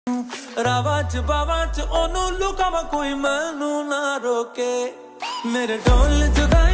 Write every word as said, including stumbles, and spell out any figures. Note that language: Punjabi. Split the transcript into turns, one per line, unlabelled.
रावां च बावां च ओनू लुकावां कोई मैनू ना रोके मेरे ढोल जुदा